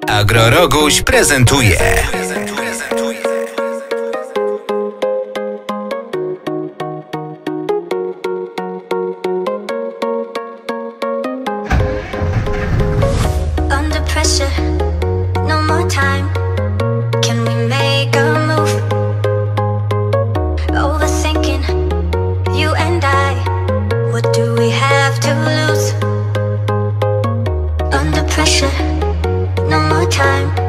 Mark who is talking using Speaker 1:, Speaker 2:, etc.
Speaker 1: Agroroguś prezentuje.
Speaker 2: Under pressure, no more time. Can we make a move? Overthinking, you and I. What do we have to lose? Under pressure, no more time.